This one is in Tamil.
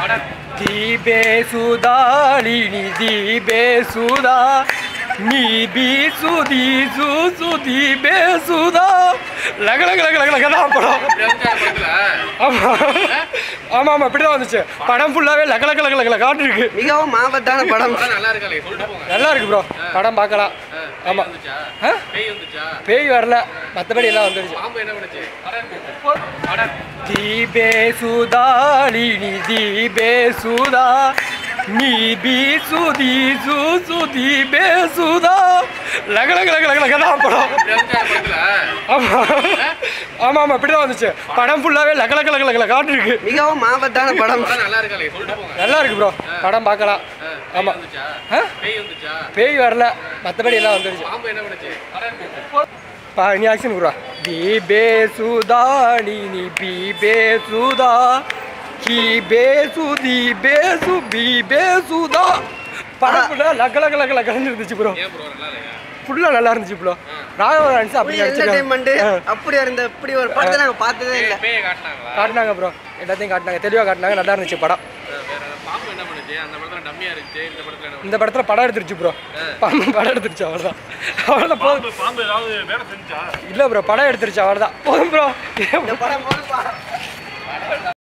தீபே சுதாலினி தீபே சுதா நீ பி சுதி சுதி பே சுதா லக லக லக லக லக தான் படம். ஆமா ஆமா ஆமா இப்படிதான் வந்துச்சு. படம் ஃபுல்லாவே லக லக லக லக காட்டு இருக்கு. மிகவும் ஆபத்தான படம். நல்லா இருக்கு ப்ரோ. படம் பார்க்கலாம். ஆமா பேய் வரல, மற்றபடி எல்லாம் வந்துருச்சு. தீபே சுதாலினி தீபே சுதா நீ பி சுதி சுதி பே சுதா லக லக லக லக லக தான் படம். ஆமா ஆமா ஆமா இப்படிதான் வந்துச்சு. படம் ஃபுல்லாவே லக லக லக லக காட்டு இருக்கு. மிகவும் ஆபத்தான படம். நல்லா இருக்கு ப்ரோ. படம் பார்க்கலாம். ஆமா பேய் வரல, மற்றபடி எல்லாம் வந்துருச்சு. நீ ஆக்ஷன் குரா. தீபே சுதா நீ பீபே சுதா கி பேசு தி பேசு பி பேசுதா. படம் ஃபுல்லா லக லக லக லக இருந்துச்சு ப்ரோ. ஃபுல்லா நல்லா இருந்துச்சு ப்ரோ. ராகவன் டான்ஸ் அப்படி என்டர்டெயின்மென்ட் அப்படியே இருந்த இப்படி ஒரு படத்தை நாங்க பார்த்ததே இல்ல. காட்டினாங்க ப்ரோ. எல்லாத்தையும் காட்டினாங்க, தெளிவாக காட்டினாங்க. நல்லா இருந்துச்சு படம். இந்த படத்துல படம் எடுத்துருச்சு ப்ரோ. படம் எடுத்துருச்சு அவ்வளோதான். அவ்வளோதான் போதும். இல்லை ப்ரோ படம் எடுத்துருச்சு அவ்வளோதான் போதும் ப்ரோ.